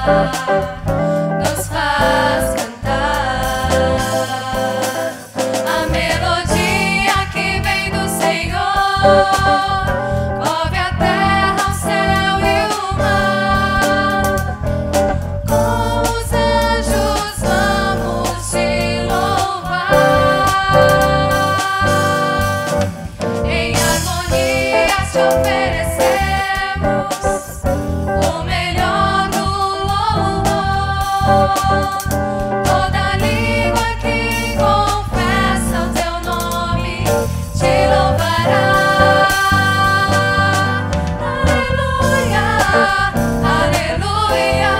nos faz cantar a melodia que vem do Senhor. Move a terra, o céu e o mar. Com os anjos vamos te louvar. Em harmonia te oferecemos o melhor do louvor. Toda língua que confessa o teu nome te louvará. Aleluia, aleluia.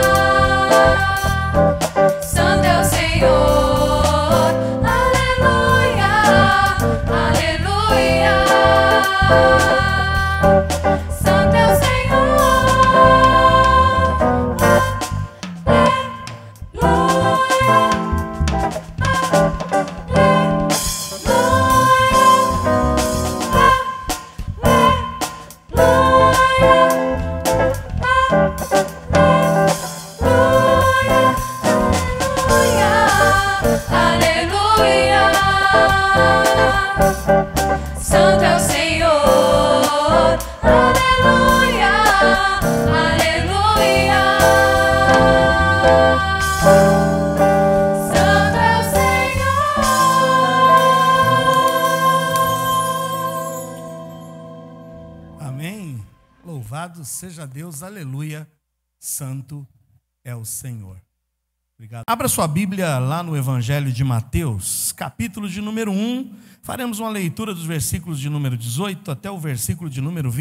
Santo é o Senhor. Aleluia, aleluia. Santo é o Senhor. Aleluia. Santo é o Senhor. Aleluia, aleluia. Santo é o Senhor. Amém. Louvado seja Deus, aleluia. Santo é o Senhor. Obrigado. Abra sua Bíblia lá no Evangelho de Mateus, capítulo de número 1. Faremos uma leitura dos versículos de número 18 até o versículo de número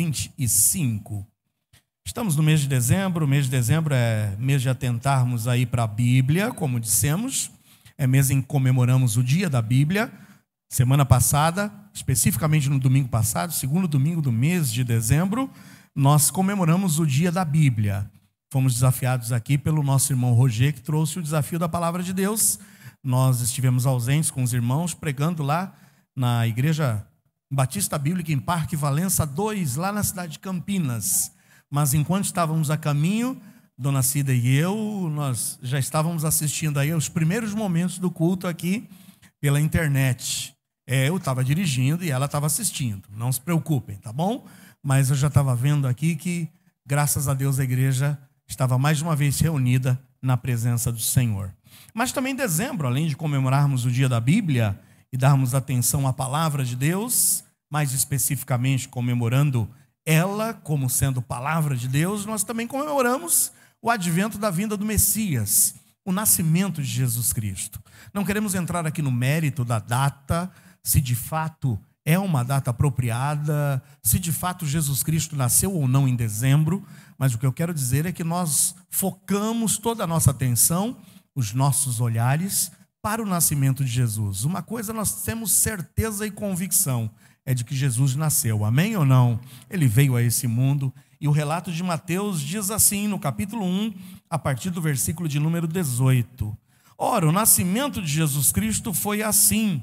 25. Estamos no mês de dezembro. O mês de dezembro é mês de atentarmos aí para a Bíblia, como dissemos. É mês em que comemoramos o dia da Bíblia. Semana passada, especificamente no domingo passado, segundo domingo do mês de dezembro, nós comemoramos o dia da Bíblia. Fomos desafiados aqui pelo nosso irmão Roger, que trouxe o desafio da palavra de Deus. Nós estivemos ausentes com os irmãos, pregando lá na Igreja Batista Bíblica em Parque Valença 2, lá na cidade de Campinas. Mas enquanto estávamos a caminho, Dona Cida e eu, nós já estávamos assistindo aí os primeiros momentos do culto aqui pela internet. Eu estava dirigindo e ela estava assistindo. Não se preocupem, tá bom? Mas eu já estava vendo aqui que, graças a Deus, a igreja estava mais uma vez reunida na presença do Senhor. Mas também em dezembro, além de comemorarmos o dia da Bíblia e darmos atenção à palavra de Deus, mais especificamente comemorando ela como sendo palavra de Deus, nós também comemoramos o advento da vinda do Messias, o nascimento de Jesus Cristo. Não queremos entrar aqui no mérito da data, se de fato é uma data apropriada, se de fato Jesus Cristo nasceu ou não em dezembro, mas o que eu quero dizer é que nós focamos toda a nossa atenção, os nossos olhares, para o nascimento de Jesus. Uma coisa nós temos certeza e convicção, é de que Jesus nasceu, amém ou não? Ele veio a esse mundo, e o relato de Mateus diz assim, no capítulo 1, a partir do versículo de número 18. Ora, o nascimento de Jesus Cristo foi assim,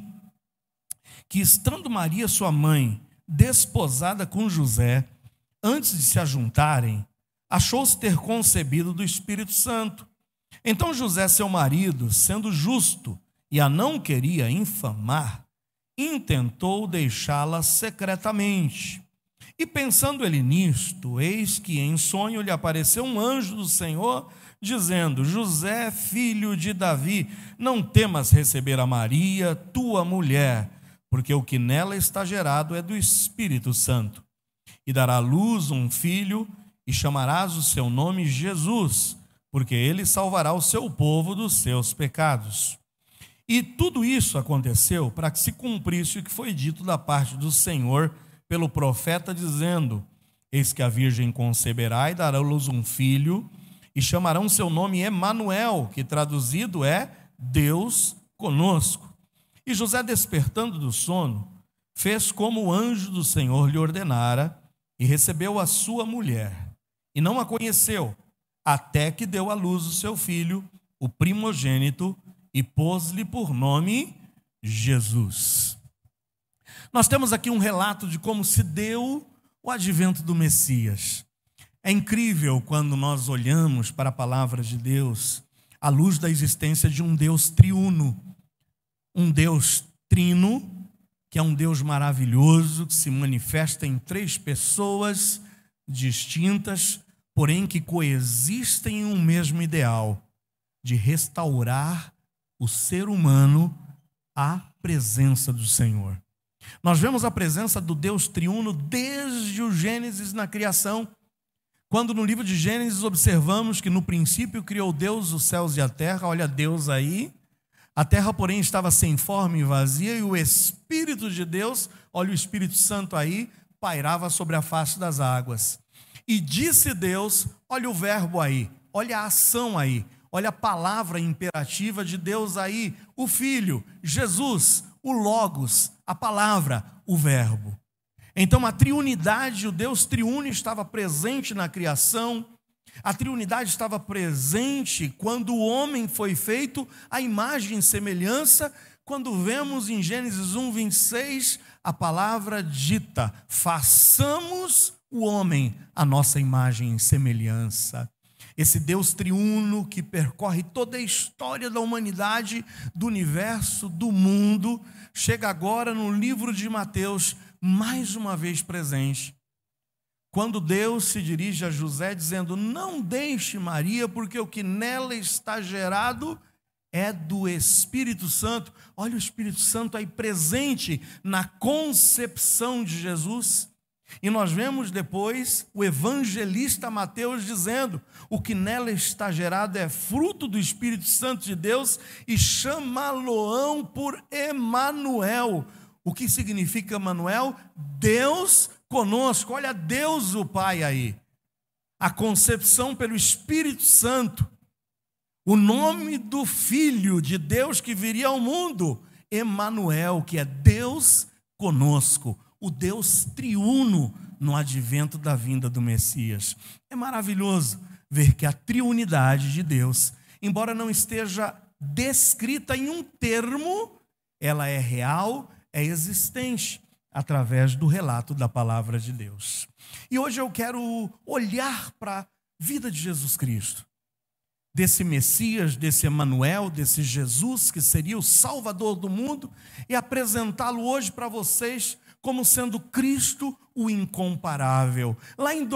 que estando Maria, sua mãe, desposada com José, antes de se ajuntarem, achou-se ter concebido do Espírito Santo. Então José, seu marido, sendo justo e a não queria infamar, intentou deixá-la secretamente. E pensando ele nisto, eis que em sonho lhe apareceu um anjo do Senhor, dizendo: José, filho de Davi, não temas receber a Maria, tua mulher, porque o que nela está gerado é do Espírito Santo. E dará à luz um filho, e chamarás o seu nome Jesus, porque ele salvará o seu povo dos seus pecados. E tudo isso aconteceu para que se cumprisse o que foi dito da parte do Senhor pelo profeta, dizendo: eis que a virgem conceberá e dará à luz um filho, e chamarão seu nome Emanuel, que traduzido é Deus conosco. E José, despertando do sono, fez como o anjo do Senhor lhe ordenara, e recebeu a sua mulher, e não a conheceu, até que deu à luz o seu filho, o primogênito, e pôs-lhe por nome Jesus. Nós temos aqui um relato de como se deu o advento do Messias. É incrível quando nós olhamos para a palavra de Deus à luz da existência de um Deus triuno, um Deus trino, que é um Deus maravilhoso, que se manifesta em 3 pessoas distintas, porém que coexistem em um mesmo ideal, de restaurar o ser humano à presença do Senhor. Nós vemos a presença do Deus triuno desde o Gênesis na criação, quando no livro de Gênesis observamos que no princípio criou Deus os céus e a terra, olha Deus aí, a terra porém estava sem forma e vazia, e o Espírito de Deus, olha o Espírito Santo aí, pairava sobre a face das águas. E disse Deus, olha o verbo aí, olha a ação aí, olha a palavra imperativa de Deus aí, o Filho, Jesus, o Logos, a palavra, o verbo. Então a triunidade, o Deus triuno estava presente na criação, a triunidade estava presente quando o homem foi feito à imagem e semelhança, quando vemos em Gênesis 1:26 a palavra dita, façamos o homem à nossa imagem e semelhança. Esse Deus triuno que percorre toda a história da humanidade, do universo, do mundo, chega agora no livro de Mateus, mais uma vez presente. Quando Deus se dirige a José dizendo, não deixe Maria, porque o que nela está gerado é do Espírito Santo. Olha o Espírito Santo aí presente na concepção de Jesus. E nós vemos depois o evangelista Mateus dizendo, o que nela está gerado é fruto do Espírito Santo de Deus e chamá-lo-ão por Emanuel. O que significa Emanuel? Deus conosco. Olha Deus o Pai aí. A concepção pelo Espírito Santo. O nome do Filho de Deus que viria ao mundo, Emanuel, que é Deus conosco. O Deus triuno no advento da vinda do Messias. É maravilhoso ver que a triunidade de Deus, embora não esteja descrita em um termo, ela é real, é existente, através do relato da palavra de Deus. E hoje eu quero olhar para a vida de Jesus Cristo, desse Messias, desse Emanuel, desse Jesus que seria o Salvador do mundo, e apresentá-lo hoje para vocês como sendo Cristo o incomparável. Lá em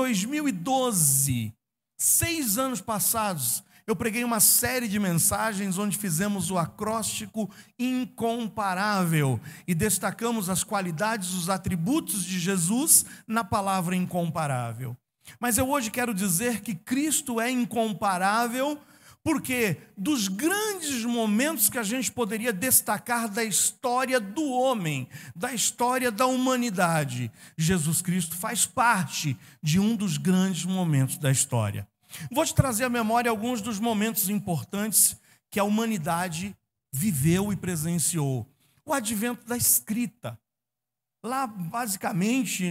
2012, 6 anos passados, eu preguei uma série de mensagens onde fizemos o acróstico incomparável e destacamos as qualidades, os atributos de Jesus na palavra incomparável. Mas eu hoje quero dizer que Cristo é incomparável porque dos grandes momentos que a gente poderia destacar da história do homem, da história da humanidade, Jesus Cristo faz parte de um dos grandes momentos da história. Vou te trazer à memória alguns dos momentos importantes que a humanidade viveu e presenciou. O advento da escrita. Lá, basicamente,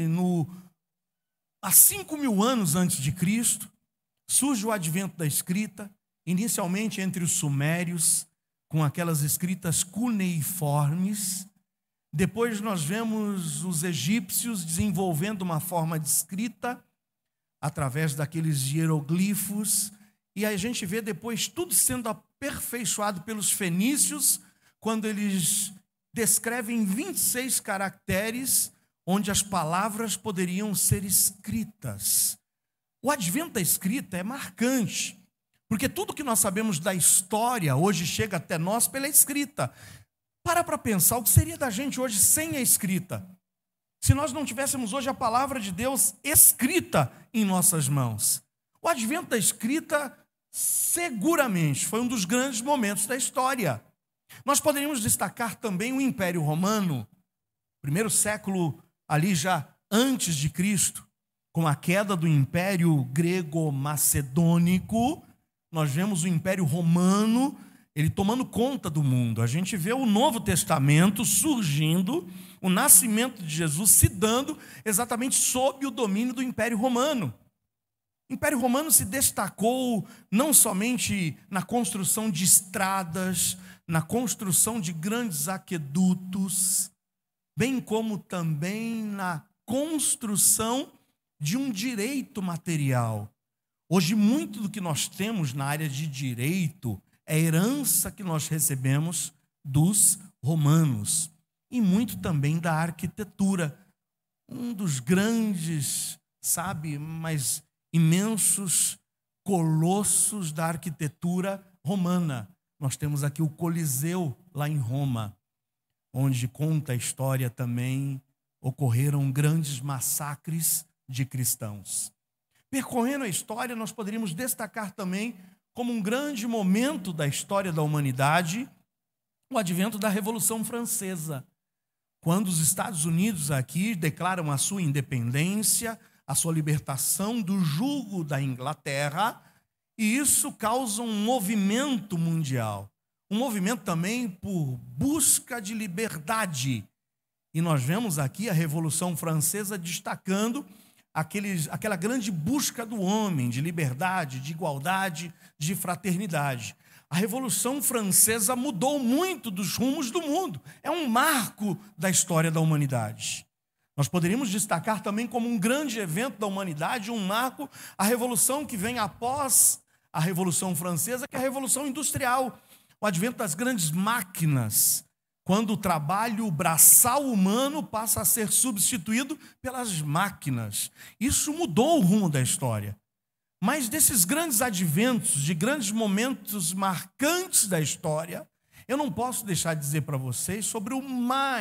há 5.000 anos antes de Cristo, surge o advento da escrita, inicialmente entre os sumérios, com aquelas escritas cuneiformes. Depois nós vemos os egípcios desenvolvendo uma forma de escrita através daqueles hieroglifos, e a gente vê depois tudo sendo aperfeiçoado pelos fenícios, quando eles descrevem 26 caracteres onde as palavras poderiam ser escritas. O advento da escrita é marcante, porque tudo que nós sabemos da história hoje chega até nós pela escrita. Para pensar o que seria da gente hoje sem a escrita. Se nós não tivéssemos hoje a palavra de Deus escrita em nossas mãos. O advento da escrita seguramente foi um dos grandes momentos da história. Nós poderíamos destacar também o Império Romano, primeiro século ali já antes de Cristo, com a queda do Império Grego-Macedônico. Nós vemos o Império Romano, ele tomando conta do mundo. A gente vê o Novo Testamento surgindo, o nascimento de Jesus se dando exatamente sob o domínio do Império Romano. O Império Romano se destacou não somente na construção de estradas, na construção de grandes aquedutos, bem como também na construção de um direito material. Hoje, muito do que nós temos na área de direito é herança que nós recebemos dos romanos e muito também da arquitetura. Um dos grandes, mas imensos colossos da arquitetura romana. Nós temos aqui o Coliseu, lá em Roma, onde conta a história também, ocorreram grandes massacres de cristãos. Percorrendo a história, nós poderíamos destacar também como um grande momento da história da humanidade o advento da Revolução Francesa, quando os Estados Unidos aqui declaram a sua independência, a sua libertação do jugo da Inglaterra, e isso causa um movimento mundial, um movimento também por busca de liberdade. E nós vemos aqui a Revolução Francesa destacando aquela grande busca do homem, de liberdade, de igualdade, de fraternidade. A Revolução Francesa mudou muito dos rumos do mundo. É um marco da história da humanidade. Nós poderíamos destacar também como um grande evento da humanidade, um marco, a revolução que vem após a Revolução Francesa, que é a Revolução Industrial, o advento das grandes máquinas, quando o trabalho braçal humano passa a ser substituído pelas máquinas. Isso mudou o rumo da história. Mas desses grandes adventos, de grandes momentos marcantes da história, eu não posso deixar de dizer para vocês sobre o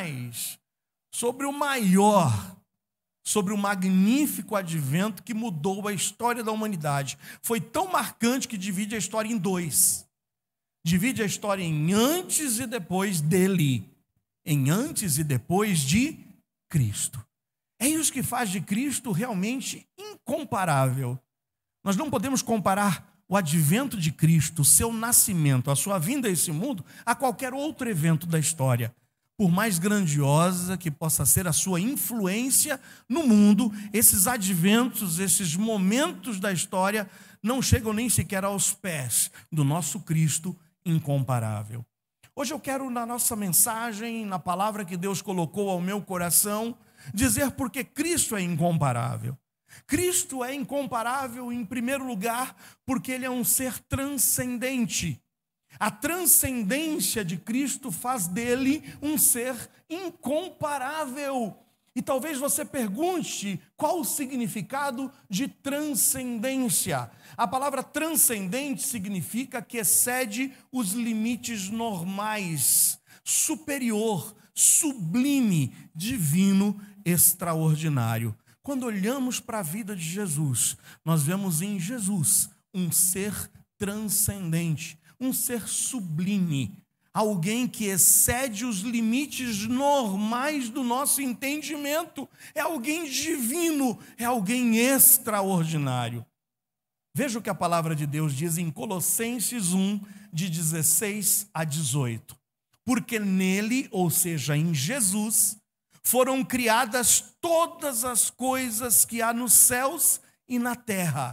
maior, sobre o magnífico advento que mudou a história da humanidade. Foi tão marcante que divide a história em dois. Divide a história em antes e depois dele, em antes e depois de Cristo. É isso que faz de Cristo realmente incomparável. Nós não podemos comparar o advento de Cristo, o seu nascimento, a sua vinda a esse mundo, a qualquer outro evento da história. Por mais grandiosa que possa ser a sua influência no mundo, esses adventos, esses momentos da história não chegam nem sequer aos pés do nosso Cristo incomparável. Hoje eu quero, na nossa mensagem, na palavra que Deus colocou ao meu coração, dizer porque Cristo é incomparável. Cristo é incomparável, em primeiro lugar, porque Ele é um ser transcendente. A transcendência de Cristo faz dele um ser incomparável. E talvez você pergunte qual o significado de transcendência. A palavra transcendente significa que excede os limites normais, superior, sublime, divino, extraordinário. Quando olhamos para a vida de Jesus, nós vemos em Jesus um ser transcendente, um ser sublime, alguém que excede os limites normais do nosso entendimento, é alguém divino, é alguém extraordinário. Veja o que a palavra de Deus diz em Colossenses 1, de 16 a 18. Porque nele, ou seja, em Jesus, foram criadas todas as coisas que há nos céus e na terra,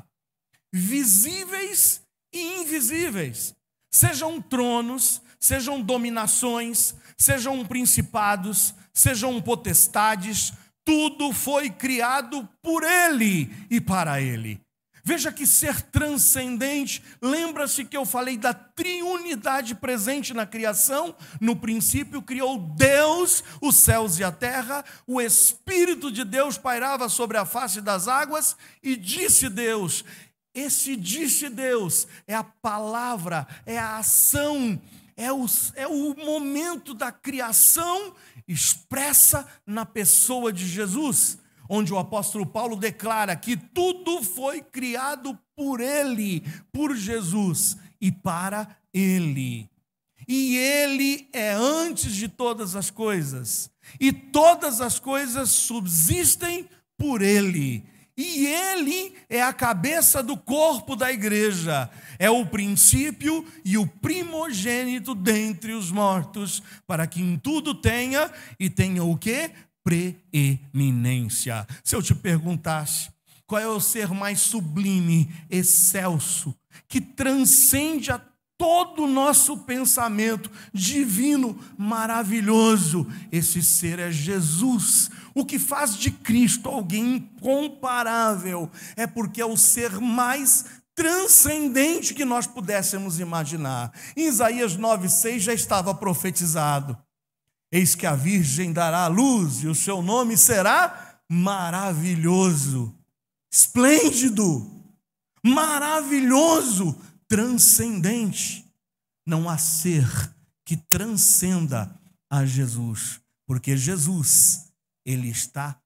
visíveis e invisíveis, sejam tronos, sejam dominações, sejam principados, sejam potestades, tudo foi criado por Ele e para Ele. Veja que ser transcendente, lembra-se que eu falei da triunidade presente na criação? No princípio criou Deus os céus e a terra, o Espírito de Deus pairava sobre a face das águas e disse Deus. Esse disse Deus é a palavra, é a ação, é o momento da criação expressa na pessoa de Jesus, onde o apóstolo Paulo declara que tudo foi criado por Ele, por Jesus e para Ele. E Ele é antes de todas as coisas, e todas as coisas subsistem por Ele. E Ele é a cabeça do corpo da igreja, é o princípio e o primogênito dentre os mortos, para que em tudo tenha, e tenha o quê? Preeminência. Se eu te perguntasse qual é o ser mais sublime, excelso, que transcende a todo o nosso pensamento divino, maravilhoso. Esse ser é Jesus. O que faz de Cristo alguém incomparável é porque é o ser mais transcendente que nós pudéssemos imaginar. Em Isaías 9,6 já estava profetizado: eis que a virgem dará à luz e o seu nome será maravilhoso, esplêndido, maravilhoso, transcendente. Não há ser que transcenda a Jesus, porque Jesus, ele está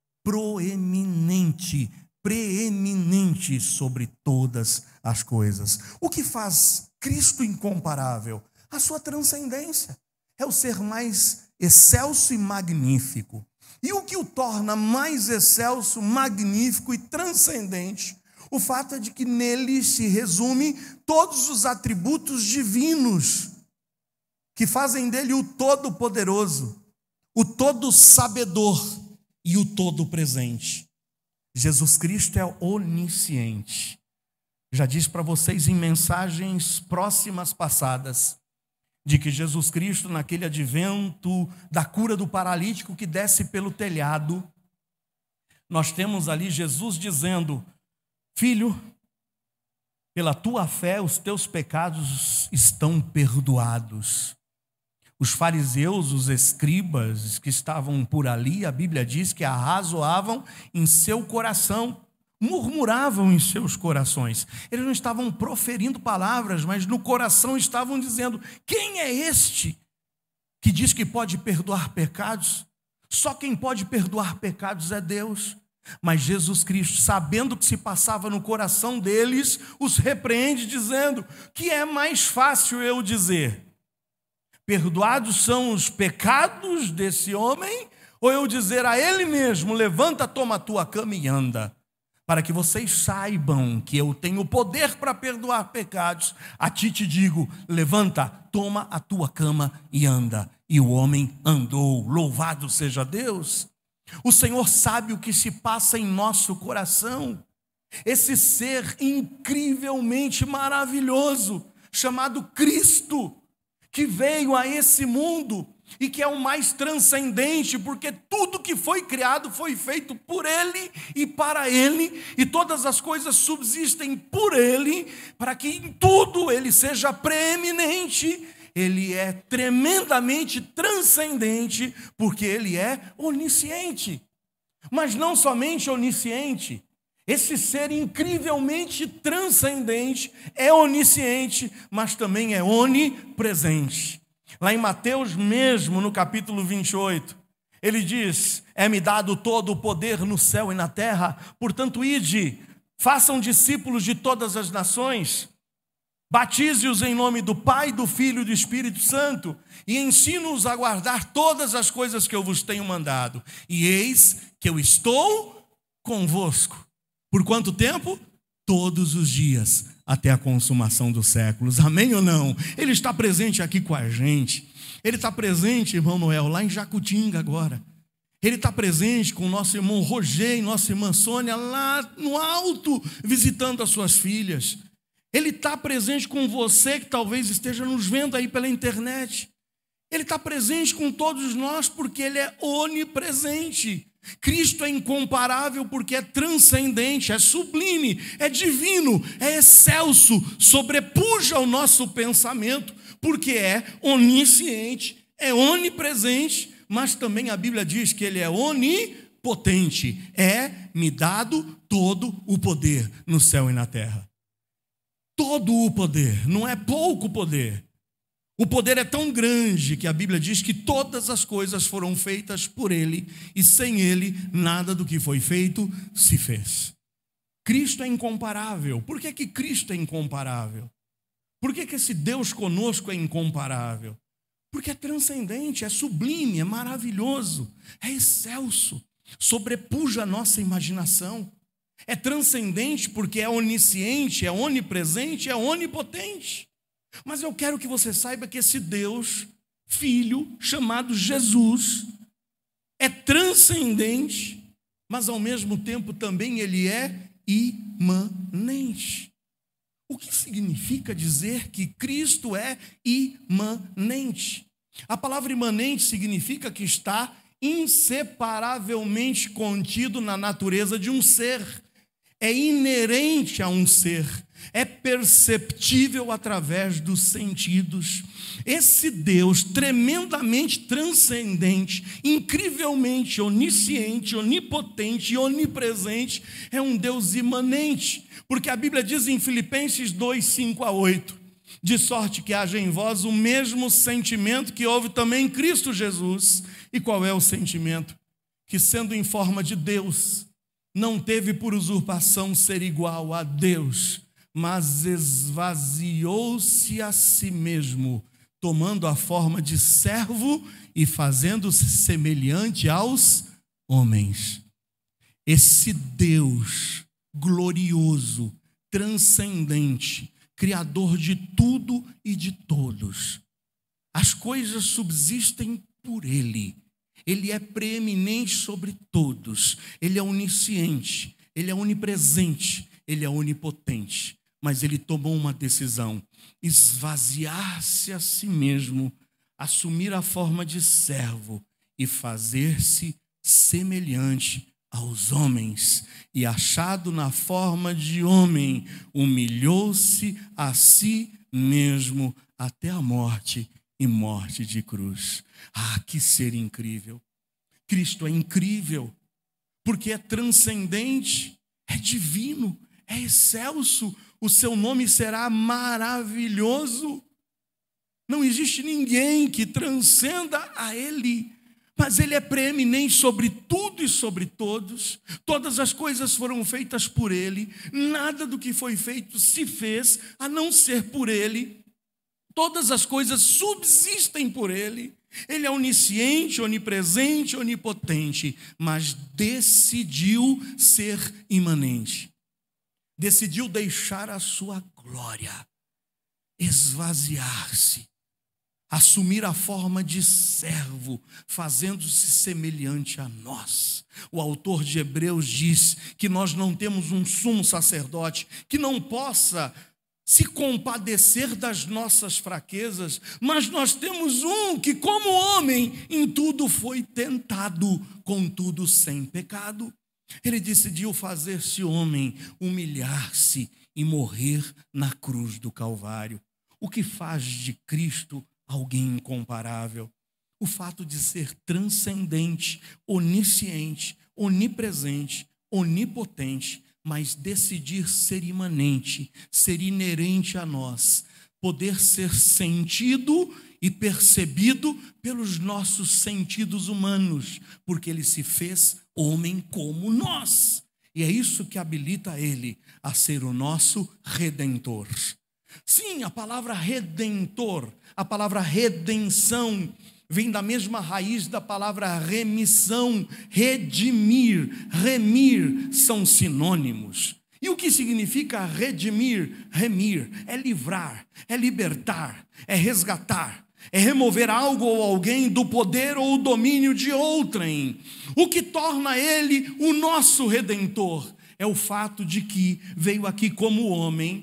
preeminente sobre todas as coisas. O que faz Cristo incomparável? A sua transcendência. É o ser mais excelso e magnífico. E o que o torna mais excelso, magnífico e transcendente? O fato é de que nele se resume todos os atributos divinos que fazem dele o Todo-Poderoso, o Todo-Sabedor e o Todo-Presente. Jesus Cristo é onisciente. Já disse para vocês em mensagens próximas passadas, de que Jesus Cristo, naquele advento da cura do paralítico que desce pelo telhado, nós temos ali Jesus dizendo: filho, pela tua fé os teus pecados estão perdoados. Os fariseus, os escribas que estavam por ali, a Bíblia diz que arrazoavam em seu coração, murmuravam em seus corações. Eles não estavam proferindo palavras, mas no coração estavam dizendo: quem é este que diz que pode perdoar pecados? Só quem pode perdoar pecados é Deus. Mas Jesus Cristo, sabendo o que se passava no coração deles, os repreende dizendo: que é mais fácil eu dizer, perdoados são os pecados desse homem, ou eu dizer a ele mesmo: levanta, toma a tua cama e anda? Para que vocês saibam que eu tenho poder para perdoar pecados, a ti te digo: levanta, toma a tua cama e anda. E o homem andou. Louvado seja Deus. O Senhor sabe o que se passa em nosso coração. Esse ser incrivelmente maravilhoso, chamado Cristo, que veio a esse mundo e que é o mais transcendente, porque tudo que foi criado foi feito por Ele e para Ele, e todas as coisas subsistem por Ele, para que em tudo Ele seja preeminente. Ele é tremendamente transcendente, porque Ele é onisciente. Mas não somente onisciente, esse ser incrivelmente transcendente é onisciente, mas também é onipresente. Lá em Mateus mesmo, no capítulo 28, ele diz: é-me dado todo o poder no céu e na terra, portanto ide, façam discípulos de todas as nações, batize-os em nome do Pai, do Filho e do Espírito Santo, e ensino-os a guardar todas as coisas que eu vos tenho mandado. E eis que eu estou convosco. Por quanto tempo? Todos os dias, até a consumação dos séculos. Amém ou não? Ele está presente aqui com a gente. Ele está presente, irmão Noel, lá em Jacutinga agora. Ele está presente com o nosso irmão Roger e nossa irmã Sônia lá no alto, visitando as suas filhas. Ele está presente com você que talvez esteja nos vendo aí pela internet. Ele está presente com todos nós porque Ele é onipresente. Cristo é incomparável porque é transcendente, é sublime, é divino, é excelso, sobrepuja o nosso pensamento, porque é onisciente, é onipresente, mas também a Bíblia diz que Ele é onipotente. É-me dado todo o poder no céu e na terra. Todo o poder, não é pouco poder. O poder é tão grande que a Bíblia diz que todas as coisas foram feitas por Ele, e sem Ele nada do que foi feito se fez. Cristo é incomparável. Por que Cristo é incomparável? Por que esse Deus conosco é incomparável? Porque é transcendente, é sublime, é maravilhoso, é excelso, sobrepuja a nossa imaginação. É transcendente porque é onisciente, é onipresente, é onipotente. Mas eu quero que você saiba que esse Deus, Filho, chamado Jesus, é transcendente, mas ao mesmo tempo também Ele é imanente. O que significa dizer que Cristo é imanente? A palavra imanente significa que está inseparavelmente contido na natureza de um ser. É inerente a um ser, é perceptível através dos sentidos. Esse Deus tremendamente transcendente, incrivelmente onisciente, onipotente e onipresente, é um Deus imanente, porque a Bíblia diz em Filipenses 2, 5-8, de sorte que haja em vós o mesmo sentimento que houve também em Cristo Jesus. E qual é o sentimento? Que sendo em forma de Deus, não teve por usurpação ser igual a Deus, mas esvaziou-se a si mesmo, tomando a forma de servo e fazendo-se semelhante aos homens. Esse Deus glorioso, transcendente, Criador de tudo e de todos. As coisas subsistem por Ele. Ele é preeminente sobre todos. Ele é onisciente, Ele é onipresente, Ele é onipotente. Mas Ele tomou uma decisão: esvaziar-se a si mesmo, assumir a forma de servo e fazer-se semelhante aos homens. E achado na forma de homem, humilhou-se a si mesmo até a morte e morte de cruz. Ah, que ser incrível! Cristo é incrível, porque é transcendente, é divino, é excelso. O seu nome será maravilhoso. Não existe ninguém que transcenda a Ele, mas Ele é preeminente sobre tudo e sobre todos. Todas as coisas foram feitas por Ele, nada do que foi feito se fez a não ser por Ele. Todas as coisas subsistem por Ele. Ele é onisciente, onipresente, onipotente, mas decidiu ser imanente. Decidiu deixar a sua glória, esvaziar-se, assumir a forma de servo, fazendo-se semelhante a nós. O autor de Hebreus diz que nós não temos um sumo sacerdote que não possa se compadecer das nossas fraquezas, mas nós temos um que, como homem, em tudo foi tentado, contudo sem pecado. Ele decidiu fazer-se homem, humilhar-se e morrer na cruz do Calvário. O que faz de Cristo alguém incomparável? O fato de ser transcendente, onisciente, onipresente, onipotente, mas decidir ser imanente, ser inerente a nós, poder ser sentido e percebido pelos nossos sentidos humanos, porque Ele se fez homem como nós. E é isso que habilita Ele a ser o nosso Redentor. Sim, a palavra redentor, a palavra redenção, vem da mesma raiz da palavra remissão, redimir, remir, são sinônimos. E o que significa redimir, remir? É livrar, é libertar, é resgatar, é remover algo ou alguém do poder ou domínio de outrem. O que torna Ele o nosso Redentor é o fato de que veio aqui como homem.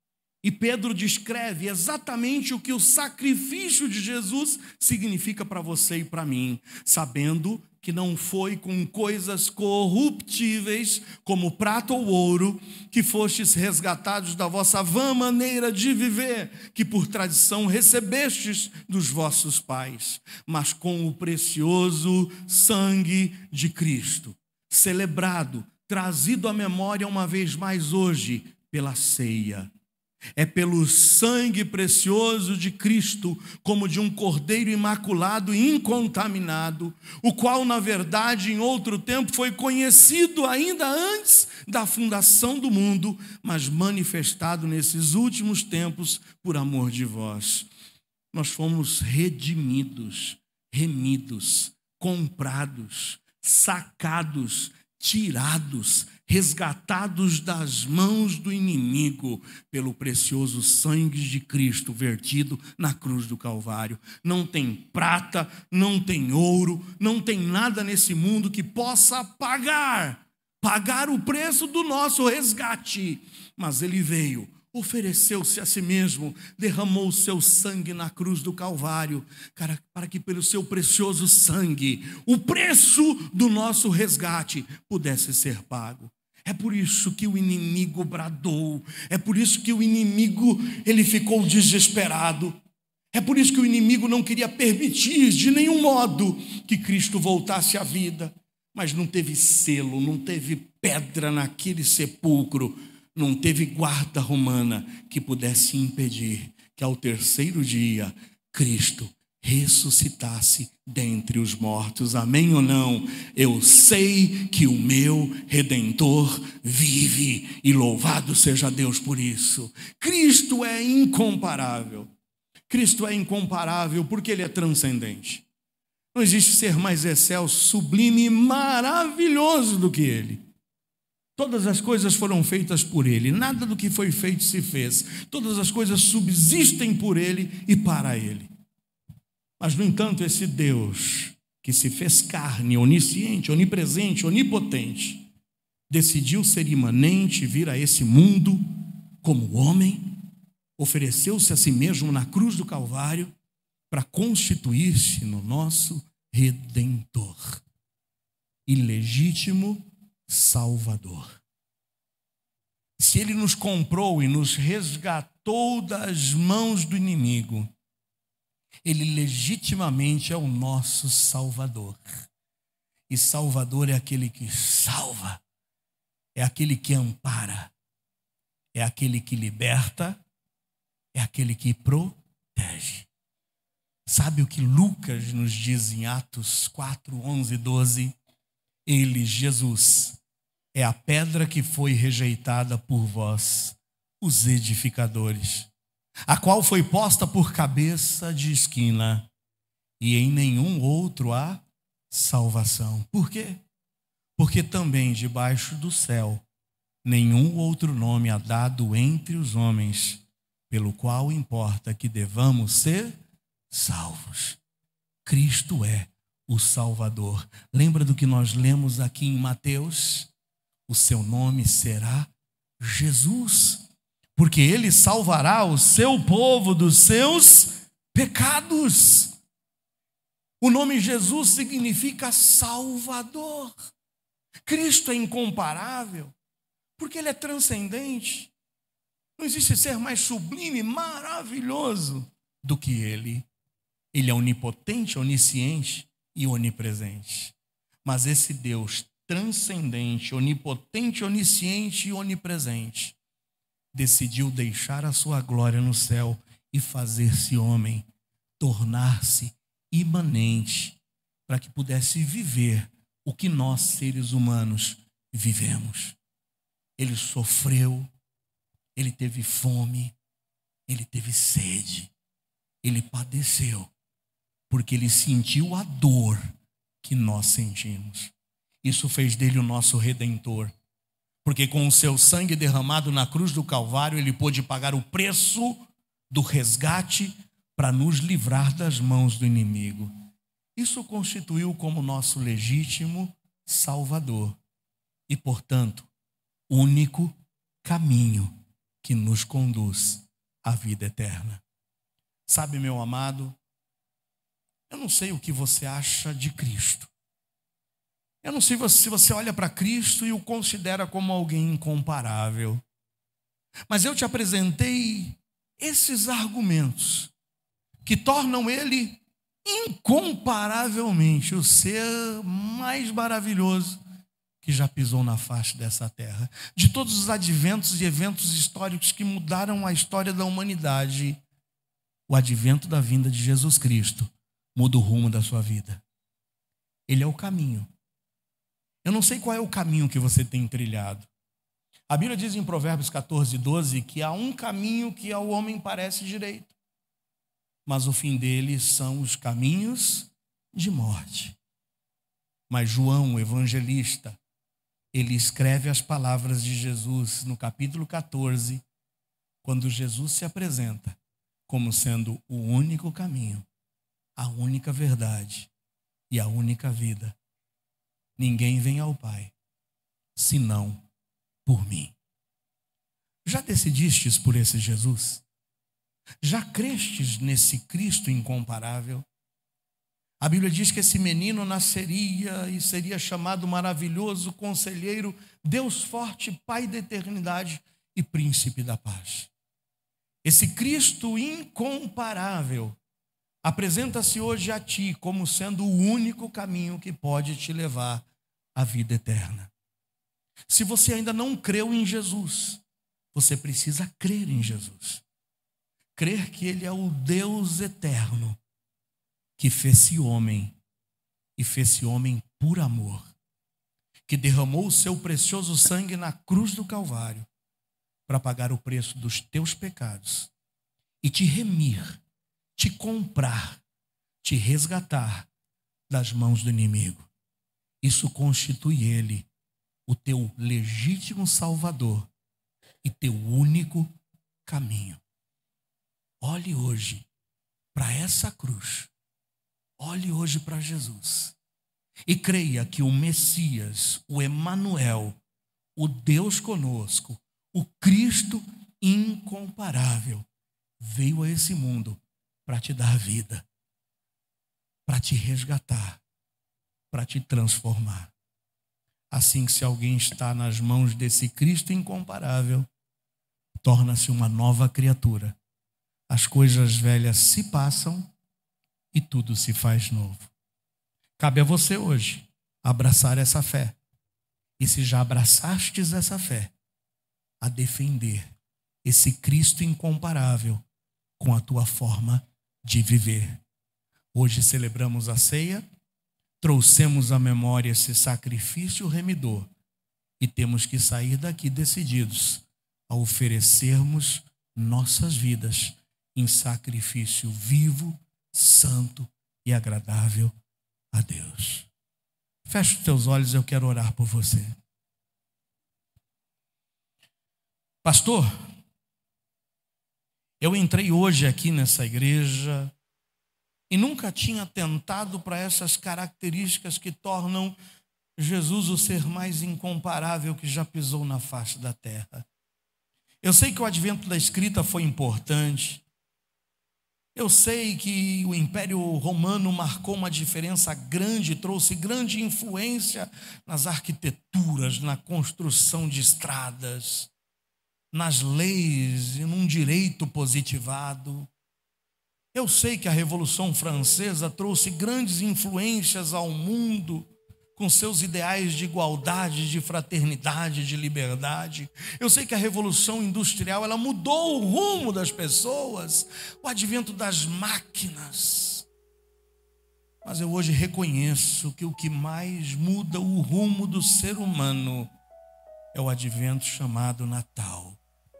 E Pedro descreve exatamente o que o sacrifício de Jesus significa para você e para mim, sabendo que não foi com coisas corruptíveis, como prata ou ouro, que fostes resgatados da vossa vã maneira de viver, que por tradição recebestes dos vossos pais, mas com o precioso sangue de Cristo, celebrado, trazido à memória uma vez mais hoje pela ceia. É pelo sangue precioso de Cristo, como de um cordeiro imaculado e incontaminado, o qual, na verdade, em outro tempo foi conhecido ainda antes da fundação do mundo, mas manifestado nesses últimos tempos por amor de vós. Nós fomos redimidos, remidos, comprados, sacados, tirados, resgatados das mãos do inimigo pelo precioso sangue de Cristo vertido na cruz do Calvário. Não tem prata, não tem ouro, não tem nada nesse mundo que possa pagar o preço do nosso resgate. Mas Ele veio, ofereceu-se a si mesmo, derramou o seu sangue na cruz do Calvário, para que pelo seu precioso sangue, o preço do nosso resgate pudesse ser pago. É por isso que o inimigo bradou, é por isso que o inimigo ele ficou desesperado, é por isso que o inimigo não queria permitir de nenhum modo que Cristo voltasse à vida, mas não teve selo, não teve pedra naquele sepulcro, não teve guarda romana que pudesse impedir que ao terceiro dia Cristo ressuscitasse dentre os mortos. Amém ou não? Eu sei que o meu Redentor vive e louvado seja Deus por isso. Cristo é incomparável. Cristo é incomparável porque Ele é transcendente. Não existe ser mais excelso, sublime e maravilhoso do que Ele. Todas as coisas foram feitas por Ele, nada do que foi feito se fez. Todas as coisas subsistem por Ele e para Ele. Mas, no entanto, esse Deus que se fez carne, onisciente, onipresente, onipotente, decidiu ser imanente, vir a esse mundo como homem, ofereceu-se a si mesmo na cruz do Calvário para constituir-se no nosso Redentor, ilegítimo Salvador. Se Ele nos comprou e nos resgatou das mãos do inimigo, Ele legitimamente é o nosso Salvador. E Salvador é aquele que salva, é aquele que ampara, é aquele que liberta, é aquele que protege. Sabe o que Lucas nos diz em Atos 4, 11 e 12? Ele, Jesus, é a pedra que foi rejeitada por vós, os edificadores, a qual foi posta por cabeça de esquina, e em nenhum outro há salvação. Por quê? Porque também debaixo do céu nenhum outro nome há dado entre os homens, pelo qual importa que devamos ser salvos. Cristo é o Salvador. Lembra do que nós lemos aqui em Mateus? O seu nome será Jesus, porque Ele salvará o seu povo dos seus pecados. O nome Jesus significa Salvador. Cristo é incomparável, porque Ele é transcendente. Não existe ser mais sublime, maravilhoso do que Ele. Ele é onipotente, onisciente e onipresente. Mas esse Deus transcendente, onipotente, onisciente e onipresente decidiu deixar a sua glória no céu e fazer-se homem, tornar-se imanente, para que pudesse viver o que nós, seres humanos, vivemos. Ele sofreu, Ele teve fome, Ele teve sede, Ele padeceu, porque Ele sentiu a dor que nós sentimos. Isso fez dele o nosso Redentor, porque com o seu sangue derramado na cruz do Calvário, Ele pôde pagar o preço do resgate para nos livrar das mãos do inimigo. Isso o constituiu como nosso legítimo Salvador e, portanto, único caminho que nos conduz à vida eterna. Sabe, meu amado, eu não sei o que você acha de Cristo. Eu não sei se você olha para Cristo e o considera como alguém incomparável. Mas eu te apresentei esses argumentos que tornam Ele incomparavelmente o ser mais maravilhoso que já pisou na face dessa terra. De todos os adventos e eventos históricos que mudaram a história da humanidade, o advento da vinda de Jesus Cristo muda o rumo da sua vida. Ele é o caminho. Eu não sei qual é o caminho que você tem trilhado. A Bíblia diz em Provérbios 14, 12 que há um caminho que ao homem parece direito, mas o fim dele são os caminhos de morte. Mas João, o evangelista, ele escreve as palavras de Jesus no capítulo 14, quando Jesus se apresenta como sendo o único caminho, a única verdade e a única vida. Ninguém vem ao Pai, senão por mim. Já decidistes por esse Jesus? Já crestes nesse Cristo incomparável? A Bíblia diz que esse menino nasceria e seria chamado maravilhoso, conselheiro, Deus forte, Pai da eternidade e príncipe da paz. Esse Cristo incomparável apresenta-se hoje a ti como sendo o único caminho que pode te levar à vida eterna. Se você ainda não creu em Jesus, você precisa crer em Jesus. Crer que Ele é o Deus eterno, que fez-se homem, e fez-se homem por amor, que derramou o seu precioso sangue na cruz do Calvário para pagar o preço dos teus pecados e te remir, te comprar, te resgatar das mãos do inimigo. Isso constitui Ele o teu legítimo Salvador e teu único caminho. Olhe hoje para essa cruz. Olhe hoje para Jesus e creia que o Messias, o Emanuel, o Deus conosco, o Cristo incomparável, veio a esse mundo para te dar vida, para te resgatar, para te transformar. Assim, se alguém está nas mãos desse Cristo incomparável, torna-se uma nova criatura. As coisas velhas se passam e tudo se faz novo. Cabe a você hoje abraçar essa fé. E se já abraçastes essa fé, a defender esse Cristo incomparável com a tua forma de viver. Hoje celebramos a ceia, trouxemos à memória esse sacrifício remidor e temos que sair daqui decididos a oferecermos nossas vidas em sacrifício vivo, santo e agradável a Deus. Feche os teus olhos, eu quero orar por você. Pastor, eu entrei hoje aqui nessa igreja e nunca tinha atentado para essas características que tornam Jesus o ser mais incomparável que já pisou na face da terra. Eu sei que o advento da escrita foi importante. Eu sei que o Império Romano marcou uma diferença grande, trouxe grande influência nas arquiteturas, na construção de estradas, nas leis e num direito positivado. Eu sei que a Revolução Francesa trouxe grandes influências ao mundo, com seus ideais de igualdade, de fraternidade, de liberdade. Eu sei que a Revolução Industrial, ela mudou o rumo das pessoas, o advento das máquinas. Mas eu hoje reconheço que o que mais muda o rumo do ser humano é o advento chamado Natal,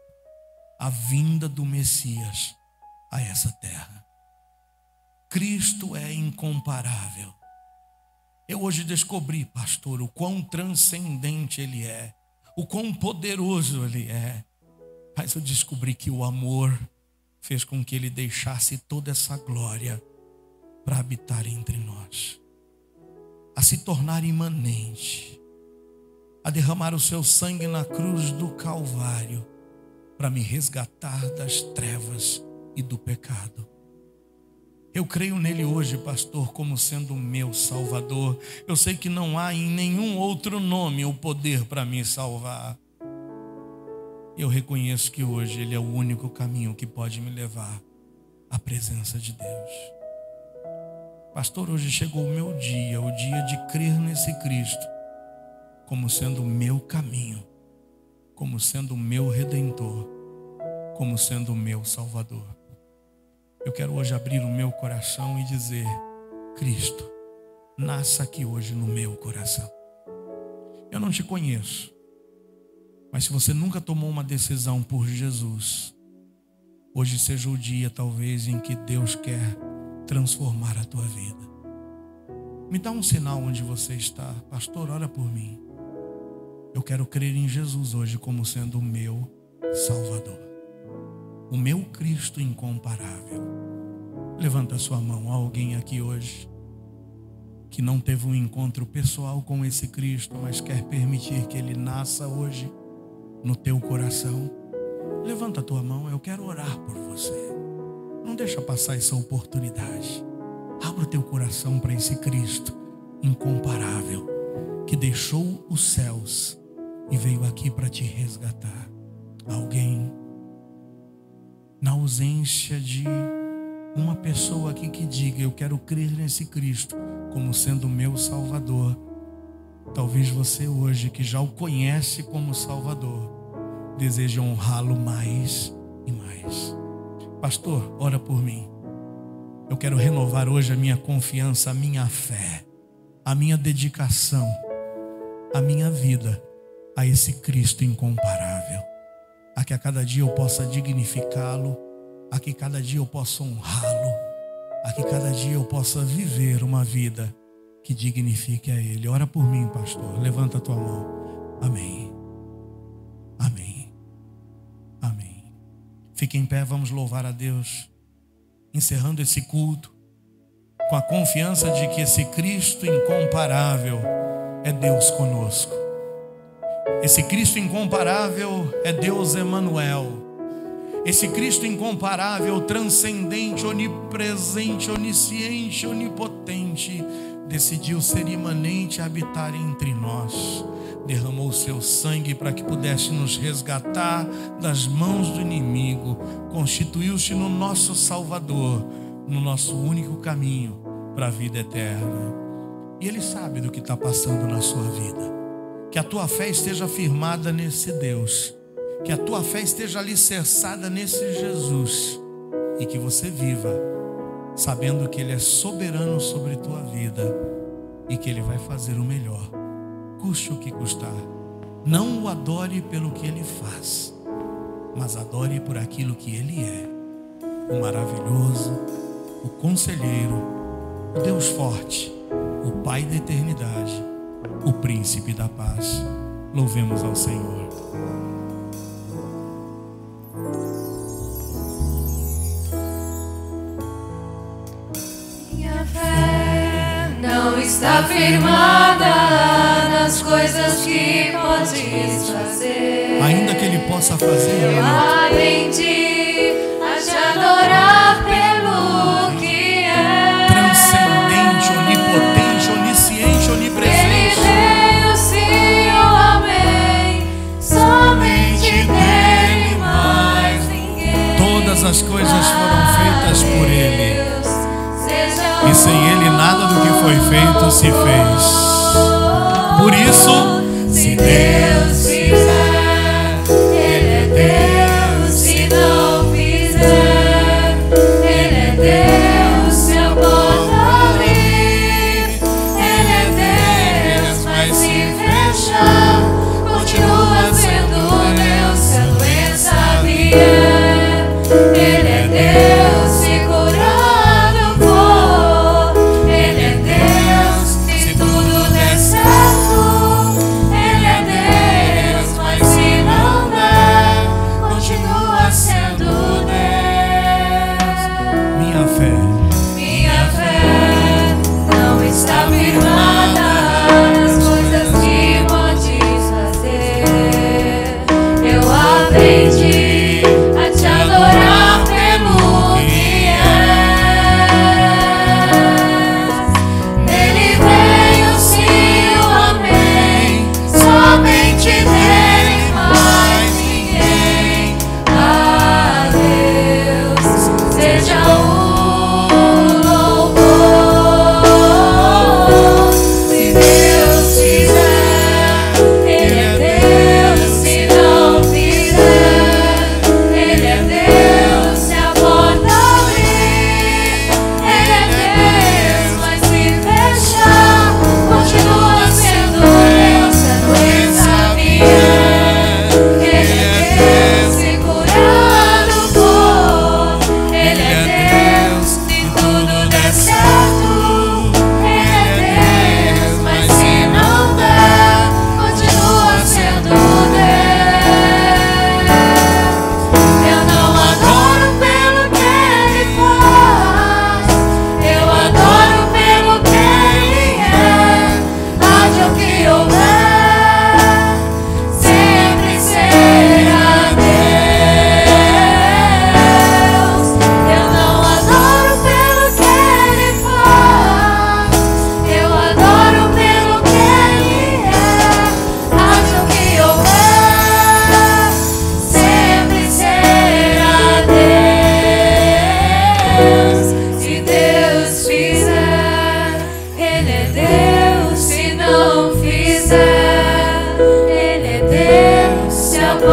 a vinda do Messias a essa terra. Cristo é incomparável. Eu hoje descobri, pastor, o quão transcendente Ele é, o quão poderoso Ele é. Mas eu descobri que o amor fez com que Ele deixasse toda essa glória para habitar entre nós, a se tornar imanente, a derramar o seu sangue na cruz do Calvário para me resgatar das trevas e do pecado. Eu creio nele hoje, pastor, como sendo o meu Salvador. Eu sei que não há em nenhum outro nome o poder para me salvar. Eu reconheço que hoje Ele é o único caminho que pode me levar à presença de Deus. Pastor, hoje chegou o meu dia, o dia de crer nesse Cristo como sendo o meu caminho, como sendo o meu Redentor, como sendo o meu Salvador. Eu quero hoje abrir o meu coração e dizer: Cristo, nasça aqui hoje no meu coração. Eu não te conheço, mas se você nunca tomou uma decisão por Jesus, hoje seja o dia talvez em que Deus quer transformar a tua vida. Me dá um sinal onde você está. Pastor, ora por mim. Eu quero crer em Jesus hoje como sendo o meu Salvador, o meu Cristo incomparável. Levanta a sua mão. Há alguém aqui hoje que não teve um encontro pessoal com esse Cristo, mas quer permitir que Ele nasça hoje no teu coração. Levanta a tua mão, eu quero orar por você. Não deixa passar essa oportunidade. Abra o teu coração para esse Cristo incomparável, que deixou os céus e veio aqui para te resgatar. Alguém, na ausência de uma pessoa aqui que diga: eu quero crer nesse Cristo como sendo meu Salvador. Talvez você hoje, que já o conhece como Salvador, deseje honrá-lo mais e mais. Pastor, ora por mim. Eu quero renovar hoje a minha confiança, a minha fé, a minha dedicação, a minha vida a esse Cristo incomparável, a que a cada dia eu possa dignificá-lo, a que cada dia eu possa honrá-lo, a que cada dia eu possa viver uma vida que dignifique a Ele. Ora por mim, pastor. Levanta a tua mão. Amém. Amém. Amém. Fique em pé, vamos louvar a Deus, encerrando esse culto com a confiança de que esse Cristo incomparável é Deus conosco. Esse Cristo incomparável é Deus Emanuel. Esse Cristo incomparável, transcendente, onipresente, onisciente, onipotente, decidiu ser imanente e habitar entre nós. Derramou o seu sangue para que pudesse nos resgatar das mãos do inimigo. Constituiu-se no nosso Salvador, no nosso único caminho para a vida eterna. E Ele sabe do que está passando na sua vida. Que a tua fé esteja firmada nesse Deus. Que a tua fé esteja alicerçada nesse Jesus. E que você viva sabendo que Ele é soberano sobre tua vida e que Ele vai fazer o melhor, custe o que custar. Não o adore pelo que Ele faz, mas adore por aquilo que Ele é: o maravilhoso, o conselheiro, o Deus forte, o Pai da eternidade, o príncipe da paz. Louvemos ao Senhor. Não está firmada nas coisas que podes fazer. Ainda que Ele possa fazer, Eu aprendi a te adorar pelo que é. transcendente, onipotente, onisciente, Ele onipresente. veio, sim, eu amei. Somente dele, mais ninguém. Todas as coisas foram feitas por Ele, Seja e sem Ele nada do que foi feito se fez. Por isso, se Deus fizer, Ele é Deus. Se não fizer,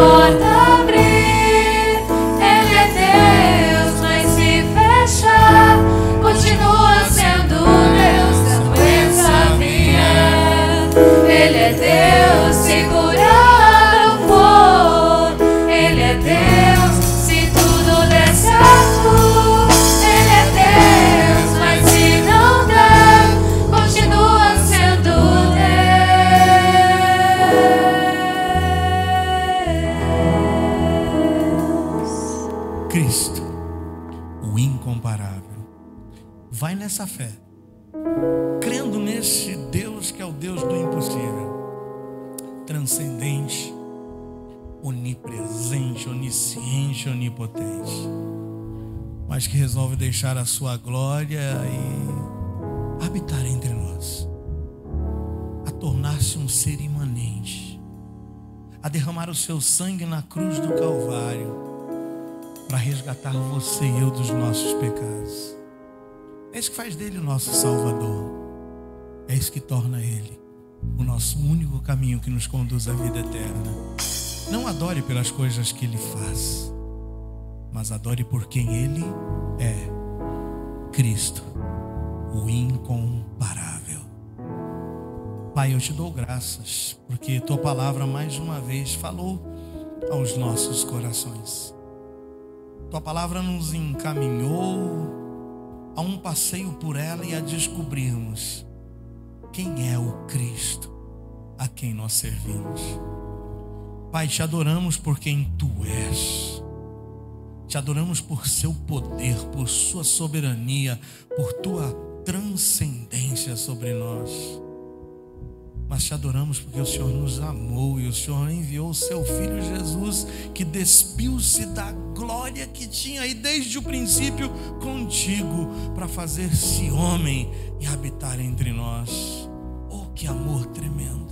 porta abrir, Ele é Deus, mas se fechar, continua sendo Deus se a doença vier. Ele é Deus, se curar o for. Ele é Deus, se tudo der certo. Ele é Deus, mas se não der, continua sendo Deus. Cristo, o incomparável. Vai nessa fé, crendo nesse Deus que é o Deus do impossível, transcendente, onipresente, onisciente, onipotente, mas que resolve deixar a sua glória e habitar entre nós, a tornar-se um ser imanente, a derramar o seu sangue na cruz do Calvário para resgatar você e eu dos nossos pecados. É isso que faz dele o nosso Salvador. É isso que torna ele o nosso único caminho que nos conduz à vida eterna. Não adore pelas coisas que ele faz, mas adore por quem ele é. Cristo, o incomparável. Pai, eu te dou graças, porque tua palavra mais uma vez falou aos nossos corações. Tua palavra nos encaminhou a um passeio por ela e a descobrirmos quem é o Cristo a quem nós servimos. Pai, te adoramos por quem tu és. Te adoramos por seu poder, por sua soberania, por tua transcendência sobre nós. Mas te adoramos porque o Senhor nos amou e o Senhor enviou o seu Filho Jesus, que despiu-se da glória que tinha aí desde o princípio contigo, para fazer-se homem e habitar entre nós. Oh, que amor tremendo!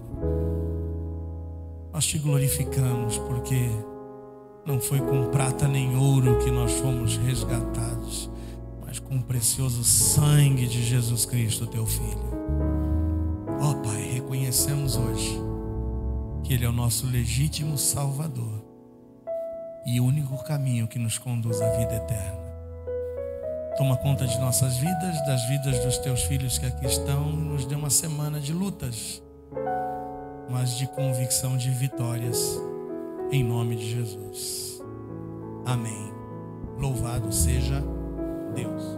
Nós te glorificamos porque não foi com prata nem ouro que nós fomos resgatados, mas com o precioso sangue de Jesus Cristo, teu Filho. Ó Pai, reconhecemos hoje que Ele é o nosso legítimo Salvador e o único caminho que nos conduz à vida eterna. Toma conta de nossas vidas, das vidas dos teus filhos que aqui estão, e nos dê uma semana de lutas, mas de convicção de vitórias, em nome de Jesus. Amém. Louvado seja Deus.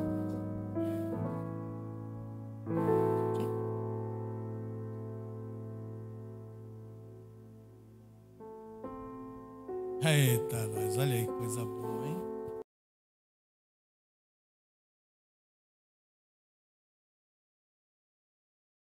Eita, nós, olha aí que coisa boa, hein?